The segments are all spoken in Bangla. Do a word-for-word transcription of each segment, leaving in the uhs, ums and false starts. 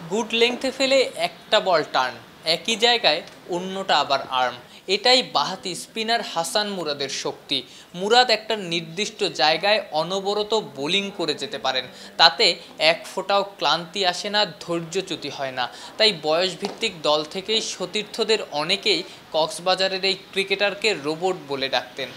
গুড লেংথে ফেলে একটা বল টার্ন, একই জায়গায় অন্যটা আবার আর্ম। এটাই বাঁহাতি স্পিনার হাসান মুরাদের শক্তি। মুরাদ একটা নির্দিষ্ট জায়গায় অনবরত বোলিং করে যেতে পারেন, তাতে এক ফোঁটাও ক্লান্তি আসে না, ধৈর্যচ্যুতি হয় না। তাই বয়সভিত্তিক দল থেকেই সতীর্থদের অনেকেই কক্সবাজারের এই ক্রিকেটারকে রোবট বলে ডাকতেন।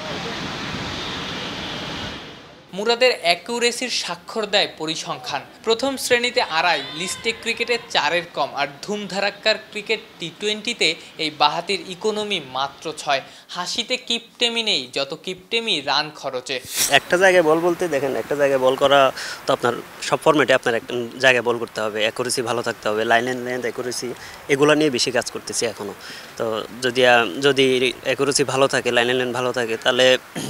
মুরাদের অ্যাকুরেসির স্বাক্ষর দেয় পরিসংখ্যান। প্রথম শ্রেণীতে আড়াই, লিস্টে ক্রিকেটে চারের কম, আর ধুমধারাক্কার ক্রিকেট টি টোয়েন্টিতে এই বাঁহাতির ইকোনমি মাত্র ছয়। হাসিতে কিপটেমি নেই, যত কিপটেমি রান খরচে। একটা জায়গায় বল বলতে দেখেন, একটা জায়গায় বল করা তো আপনার সব ফরম্যাটে আপনার একটা জায়গায় বল করতে হবে, অ্যাকুরেসি ভালো থাকতে হবে, লাইন অ্যান্ড লেন্থ অ্যাকুরেসি এগুলো নিয়ে বেশি কাজ করতেছি এখনও। তো যদি যদি অ্যাকুরেসি ভালো থাকে, লাইন অ্যান্ড লেন্থ ভালো থাকে, তাহলে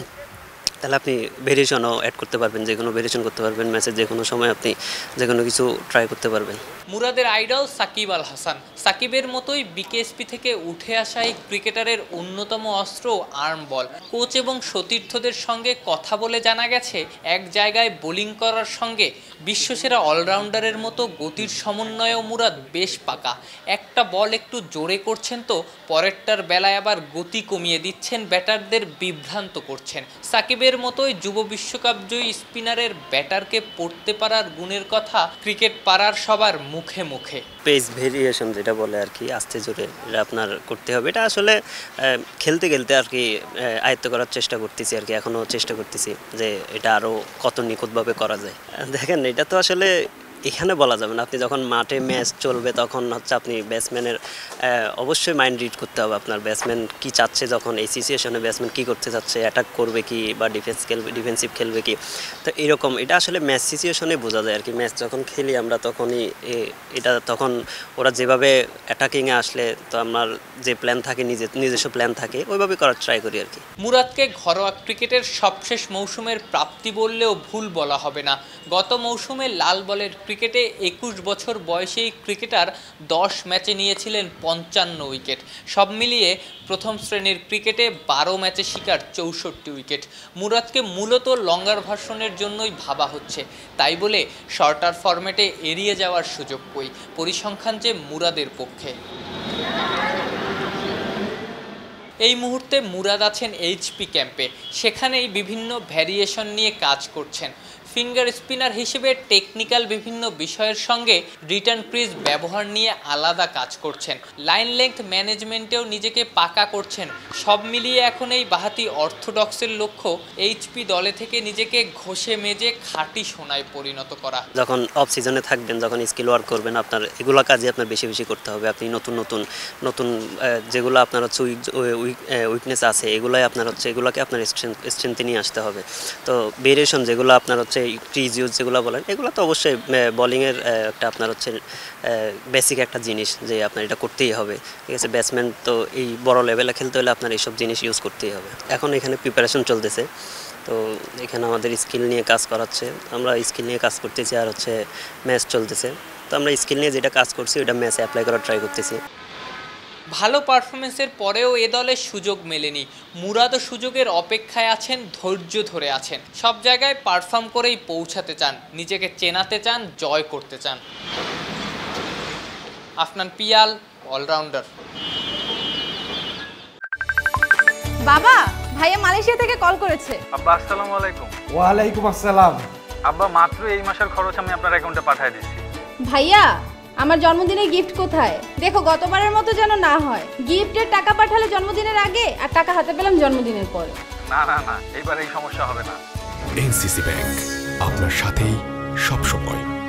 তাহলে আপনি ভেরিয়েশনও অ্যাড করতে পারবেন, যে কোনো ভেরিয়েশন করতে পারবেন, ম্যাচের যে কোনো সময় আপনি যে কোনো কিছু ট্রাই করতে পারবেন। মুরাদের আইডল সাকিব আল হাসান। সাকিবের মতোই বিকেএসপি থেকে উঠে আসা এই ক্রিকেটারের অন্যতম অস্ত্র আর্ম বল। কোচ এবং সতীর্থদের সঙ্গে কথা বলে জানা গেছে, এক জায়গায় বোলিং করার সঙ্গে বিশ্বসেরা অলরাউন্ডারের মতো গতির সমন্বয়েও মুরাদ বেশ পাকা। একটা বল একটু জোরে করছেন তো পরেরটার বেলায় আবার গতি কমিয়ে দিচ্ছেন, ব্যাটারদের বিভ্রান্ত করছেন। সাকিবের মতোই যুব বিশ্বকাপ জয়ী স্পিনারের ব্যাটারকে পড়তে পারার গুণের কথা ক্রিকেট পাড়ার সবার মুখে মুখে। পেস ভেরিয়েশন যেটা বলে আর কি, আস্তে জোরে এটা আপনার করতে হবে। এটা আসলে খেলতে খেলতে আর কি আয়ত্ত করার চেষ্টা করতেছি আর কি, এখনও চেষ্টা করতেছি যে এটা আরও কত নিখুঁতভাবে করা যায়। দেখেন, এটা তো আসলে এখানে বলা যাবে না। আপনি যখন মাঠে ম্যাচ চলবে তখন হচ্ছে আপনি ব্যাটসম্যানের অবশ্যই মাইন্ড রিড করতে হবে, আপনার ব্যাটসম্যান কি চাচ্ছে, যখন এই সিচুয়েশনে ব্যাটসম্যান কী করতে চাচ্ছে, অ্যাটাক করবে কি বা ডিফেন্স খেলবে, ডিফেন্সিভ খেলবে কি। তো এরকম এটা আসলে ম্যাচ সিচুয়েশনে বোঝা যায় আর কি। ম্যাচ যখন খেলি আমরা তখনই এটা, তখন ওরা যেভাবে অ্যাটাকিংয়ে আসলে তো আমার যে প্ল্যান থাকে, নিজে নিজস্ব প্ল্যান থাকে, ওইভাবে করার ট্রাই করি আর কি। মুরাদকে ঘরোয়া ক্রিকেটের সবশেষ মৌসুমের প্রাপ্তি বললেও ভুল বলা হবে না। গত মৌসুমে লাল বলের ক্রিকেটে একুশ বছর বয়সী ক্রিকেটার দশ ম্যাচে নিয়েছিলেন পঞ্চান্ন উইকেট। সব মিলিয়ে প্রথম শ্রেণীর ক্রিকেটে বারো ম্যাচে শিকার চৌষট্টি উইকেট। মুরাদকে মূলত লঙ্গার ভার্সনের জন্যই ভাবা হচ্ছে, তাই বলে শর্টার ফরম্যাটে এড়িয়ে যাওয়ার সুযোগ কই। পরিসংখ্যান যে মুরাদের পক্ষে। এই মুহূর্তে মুরাদ আছেন এইচপি ক্যাম্পে, সেখানেই বিভিন্ন ভ্যারিয়েশন নিয়ে কাজ করছেন। ফিঙ্গার স্পিনার হিসেবে টেকনিক্যাল বিভিন্ন বিষয়ের সঙ্গে রিটার্ন ক্রিজ ব্যবহার নিয়ে আলাদা কাজ করছেন। লাইন লেংথ ম্যানেজমেন্টেও নিজেকে পাকা করছেন। সব মিলিয়ে এখন এই বাঁহাতি অর্থোডক্সের লক্ষ্য এইচপি দলে থেকে নিজেকে ঘষে মেজে খাঁটি সোনায় পরিণত করা। যখন অফ সিজনে থাকবেন, যখন স্কিল ওয়ার্ক করবেন, আপনার এগুলো কাজে আপনার বেশি বেশি করতে হবে। আপনি নতুন নতুন নতুন যেগুলো আপনার হচ্ছে উইকনেস আছে, এগুলাই আপনার হচ্ছে এগুলোকে আপনার স্ট্রেংথ স্ট্রেংথে নিয়ে আসতে হবে। তো ভেরিয়েশন যেগুলো আপনার হচ্ছে ক্রিজ ইউজ যেগুলো বলেন, এগুলো তো অবশ্যই বোলিংয়ের একটা আপনার হচ্ছে বেসিক একটা জিনিস, যে আপনার এটা করতেই হবে, ঠিক আছে। ব্যাটসম্যান তো এই বড় লেভেলে খেলতে হলে আপনার এইসব জিনিস ইউজ করতেই হবে। এখন এখানে প্রিপারেশন চলতেছে, তো এখানে আমাদের স্কিল নিয়ে কাজ করাচ্ছে, আমরা স্কিল নিয়ে কাজ করতেছি, আর হচ্ছে ম্যাচ চলতেছে। তো আমরা স্কিল নিয়ে যেটা কাজ করছি ওটা ম্যাচে অ্যাপ্লাই করার ট্রাই করতেছি। ভালো পারফরমেন্সের পরেও এ দলে সুযোগ মেলেনি। মুরাদও সুযোগের অপেক্ষায় আছেন, ধৈর্য ধরে আছেন। সব জায়গায় পারফর্ম করেই পৌঁছাতে চান, নিজেকে চেনাতে চান, জয় করতে চান। আফনান পিয়াল, অলরাউন্ডার। বাবা, ভাইয়া মালয়েশিয়া থেকে কল করেছে। আব্বা আসসালামু আলাইকুম। ওয়ালাইকুম আসসালাম। আব্বা, মাত্র এই মাসের খরচ আমি আপনার অ্যাকাউন্টে পাঠিয়ে দিচ্ছি। ভাইয়া, আমার জন্মদিনের গিফট কোথায়? দেখো গতবারের মতো যেন না হয়। গিফটের টাকা পাঠালে জন্মদিনের আগে, আর টাকা হাতে পেলাম জন্মদিনের পরে। না না না, এইবার এই সমস্যা হবে না। এনসিসি ব্যাংক, আপনার সাথেই সব সময়।